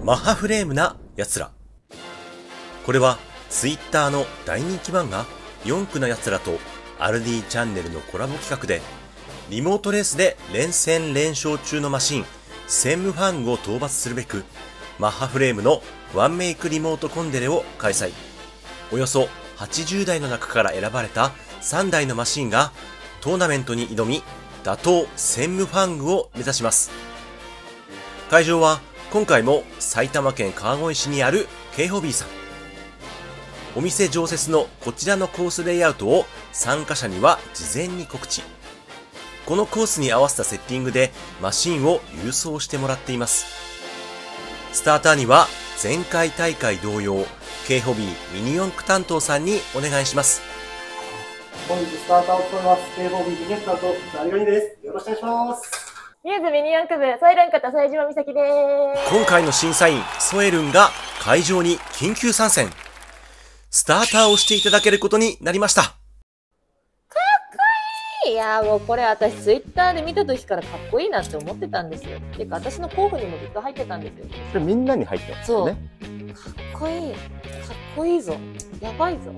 マッハフレームな奴ら。これはツイッターの大人気漫画四駆な奴らとアルディチャンネルのコラボ企画で、リモートレースで連戦連勝中のマシン専務ファングを討伐するべく、マッハフレームのワンメイクリモートコンデレを開催。およそ80台の中から選ばれた3台のマシンがトーナメントに挑み、打倒専務ファングを目指します。会場は今回も埼玉県川越市にある K ホビーさん。お店常設のこちらのコースレイアウトを参加者には事前に告知。このコースに合わせたセッティングでマシンを郵送してもらっています。スターターには前回大会同様、K ホビーミニ四駆担当さんにお願いします。 本日スターターを務めます K ホビーミニ四駆担当、ザリガニです。よろしくお願いします。 ミューズミニ四駆部、ソエルンこと副島美咲です。 今回の審査員、ソエルンが会場に緊急参戦。スターターをしていただけることになりました。かっこいい。いやーもうこれ私ツイッターで見た時からかっこいいなって思ってたんですよ。てか私の候補にもずっと入ってたんですよ。 それみんなに入ってますよね。 そう。かっこいい。かっこいいぞ。やばいぞ。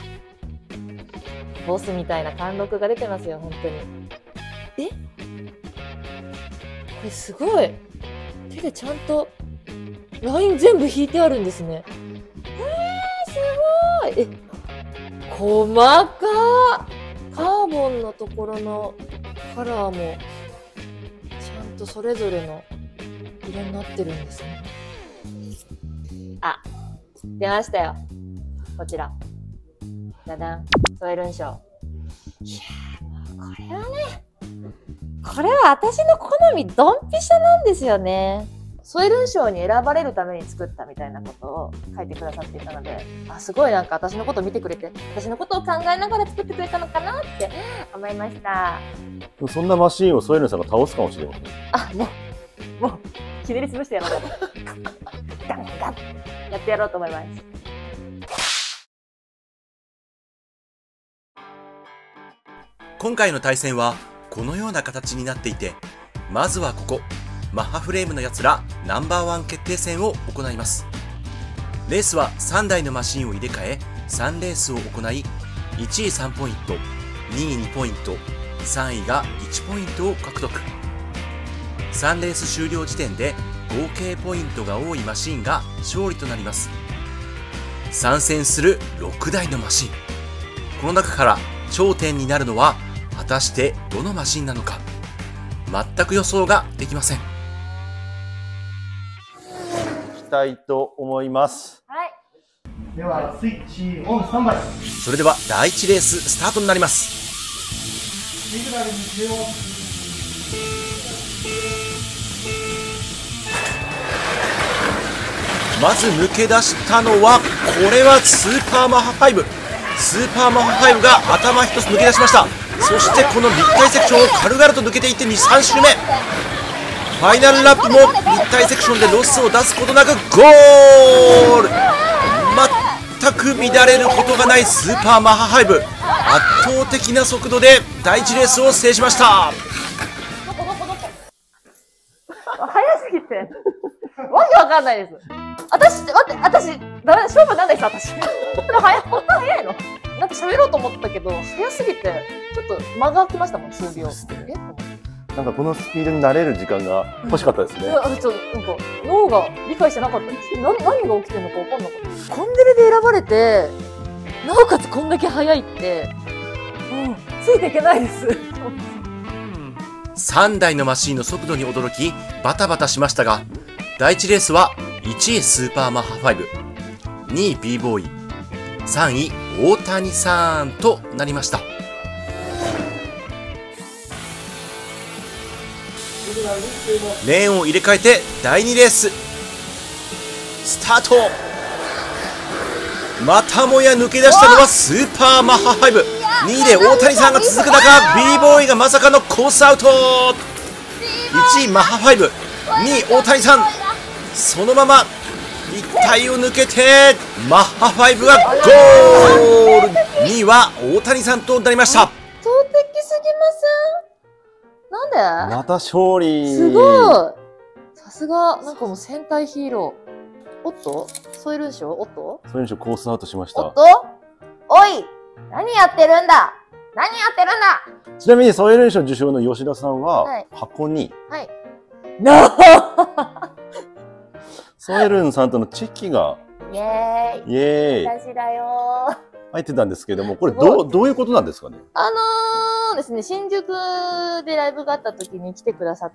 ボスみたいな貫禄が出てますよ、本当に。これすごい。手でちゃんとライン全部引いてあるんですね。すごい。細かー。カーボンのところのカラーもちゃんとそれぞれの色になってるんですね。あ、出ましたよ。こちら。ダダン。ソエルン賞。いやー、もうこれはね、これは私の好みドンピシャなんですよね。ソエルン賞に選ばれるために作ったみたいなことを書いてくださっていたので、すごいなんか私のことを見てくれて、私のことを考えながら作ってくれたのかなって思いました。 そんなマシンをソエルンさんが倒すかもしれません。 もう、ひねり潰してやろうと。ガンガンやってやろうと思います。 今回の対戦はこのような形になっていて、まずはここ、マッハフレームの奴らナンバーワン決定戦を行います。レースは3台のマシンを入れ替え、3レースを行い、1位3ポイント、2位2ポイント、3位が1ポイントを獲得。3レース終了時点で合計ポイントが多いマシンが勝利となります。参戦する6台のマシン。この中から頂点になるのは果たしてどのマシンなのか、全く予想ができません。 いきたいと思います。 はい。 ではスイッチオンスタンバイ。 それでは第1レーススタートになります。 シグナルに注目。 まず抜け出したのは、これはスーパーマッハ5。スーパーマッハ5が頭一つ抜け出しました。そしてこの立体セクションを軽々と抜けていって3周目。ファイナルラップも立体セクションでロスを出すことなくゴール。全く乱れることがないスーパーマッハ5。圧倒的な速度で第1レースを制しました。 早すぎてわけわかんないです。私ダメ、勝負なんです私。こんな早いの？なんか喋ろうと思ったけど早すぎてちょっと間が空きましたもん、数秒。 なんかこのスピードに慣れる時間が欲しかったですね。 私ちょっとなんか脳が理解してなかったです。何が起きてるのかわかんなかった。コンデレで選ばれて、なおかつこんだけ早いって、ついていけないです。 3台のマシンの速度に驚きバタバタしましたが、第1レースは1位スーパーマッハ5、2位 B ボーイ、3位大谷さんとなりました。レーンを入れ替えて第2レーススタート。またもや抜け出したのはスーパーマッハ5。2位で大谷さんが続く中、 B ボーイがまさかのコースアウト。1位マッハ5、2位大谷さん、そのまま一体を抜けてマッハ5がゴール。2位は大谷さんとなりました。 圧倒的すぎません？なんで？ また勝利。 すごい。ささすが、なんかもう戦隊ヒーロー。おっと添えるんでしょおっとそれにしてコースアウトしました。 おっとおい何やってるんだ何やってるんだ。 ちなみにソエルン賞受賞の吉田さんは、 はい箱に、 はい。なあソエルンさんとのチェキが、 イェーイイエーイ、 私だよー。 入ってたんですけども、これすごどういうことなんですかね？ ですね、新宿でライブがあった時に来てくださって、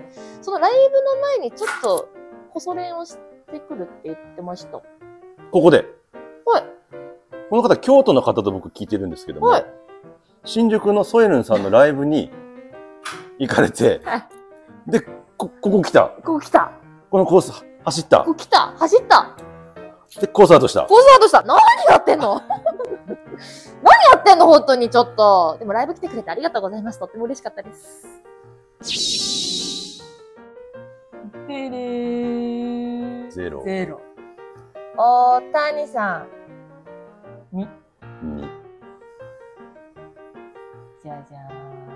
そのライブの前にちょっと、こそ練をしてくるって言ってました。 ここで。 はい。 この方、京都の方と僕聞いてるんですけども、 はい。 新宿のソエルンさんのライブに行かれて、 はいで、ここ来た。 ここ来た。 このコース走ったこ。こ来た。走った。 で、コースアウトした。 コースアウトした。何やってんの何やってんの本当にちょっと。でもライブ来てくれてありがとうございます。とっても嬉しかったです。 ゼロ。 ゼロ。大谷さん。 に。 じゃじゃ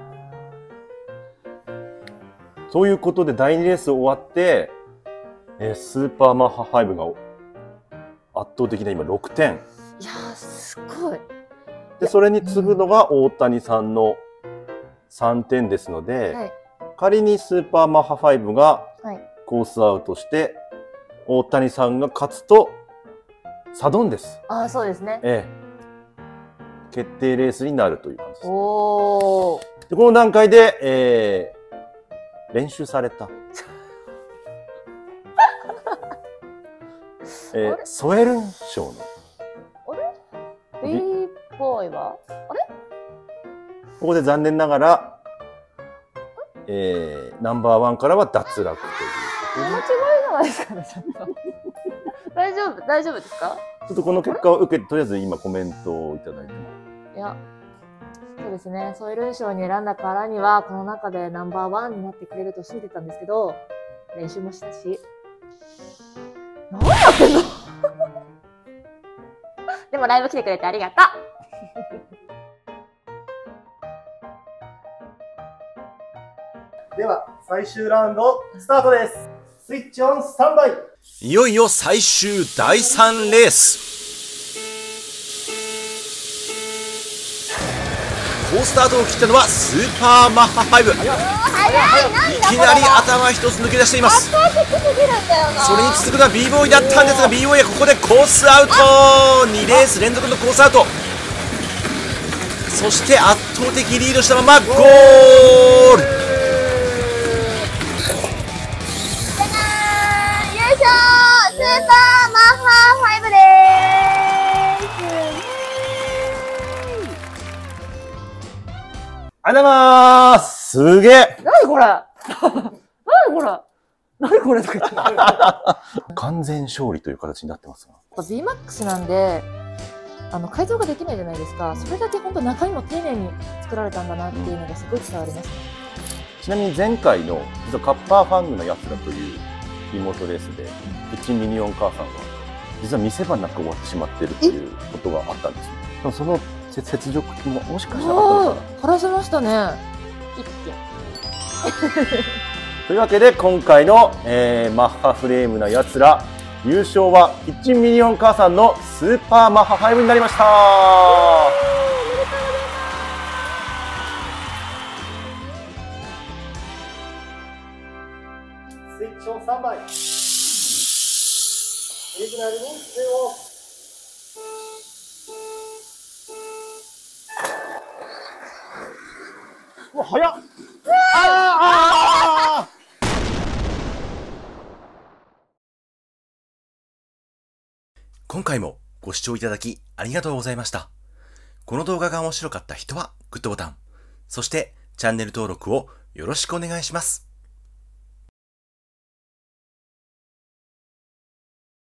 ーん。 ということで、第2レース終わって、スーパーマッハ5が圧倒的な今6点。 いやー、すごい。 で、それに次ぐのが大谷さんの3点ですので、 はい。 仮にスーパーマッハ5がはい。 コースアウトして、大谷さんが勝つと、サドンデス。 ああ、そうですね。 決定レースになるという感じです。 おー。 で、この段階で、練習された。ソエルン賞の。 ベイボーイはここで残念ながら、ナンバー1からは脱落という。 間違いじゃないですかね、ちょっと。大丈夫ですか？ ちょっとこの結果を受けて、とりあえず今コメントをいただいてます。 いや、そうですね。ソエルン賞に選んだからには、この中でナンバーワンになってくれると信じてたんですけど、練習もしたし。何やってんのでもライブ来てくれてありがとう。では、最終ラウンド、スタートです。スイッチオンスタンバイ。 いよいよ最終第3レース。好スタートを切ったのはスーパーマッハ5。いきなり頭一つ抜け出しています。それに続くのは b ボーイだったんですが、 b ボーイはここでコースアウト。2レース連続のコースアウト。そして圧倒的リードしたままゴール。 優勝スーパーマッハ5でありがとうございます。すげえ。 ーす。何これ何これ何これとか言って完全勝利という形になってますが。 VMAX なんで、改造ができないじゃないですか。それだけ本当中身も丁寧に作られたんだなっていうのがすごい伝わりますね。 ちなみに前回の実はカッパーファングのやつらというリモートレースでキッチンミニオン母さんは実は見せ場なく終わってしまってるっていうことがあったんですね。でもその雪辱ももしかしたらあったのかな。 晴らせましたね。一気。 というわけで今回の、マッハフレームなやつら優勝はキッチンミニオン母さんのスーパーマッハ5になりました。 スイッチオンスタンバイ。リジナルに出を。 うわ早っ。あー今回もご視聴いただきありがとうございました。この動画が面白かった人はグッドボタン、そしてチャンネル登録をよろしくお願いします。